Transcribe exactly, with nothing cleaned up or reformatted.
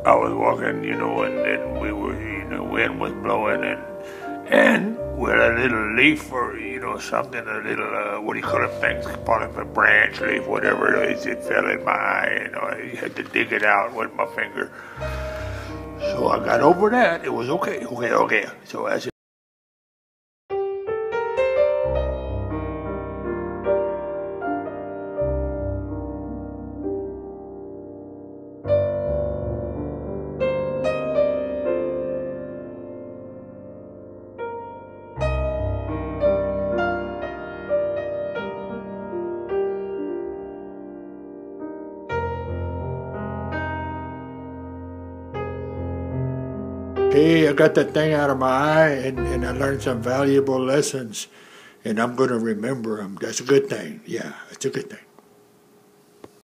I was walking, you know, and then we were, you know, wind was blowing, and and with a little leaf or, you know, something, a little, uh, what do you call it, things, part of a branch, leaf, whatever it is, it fell in my eye, you know, I had to dig it out with my finger. So I got over that. It was okay, okay, okay. So as it Hey, I got that thing out of my eye, and, and I learned some valuable lessons, and I'm going to remember them. That's a good thing. Yeah, it's a good thing.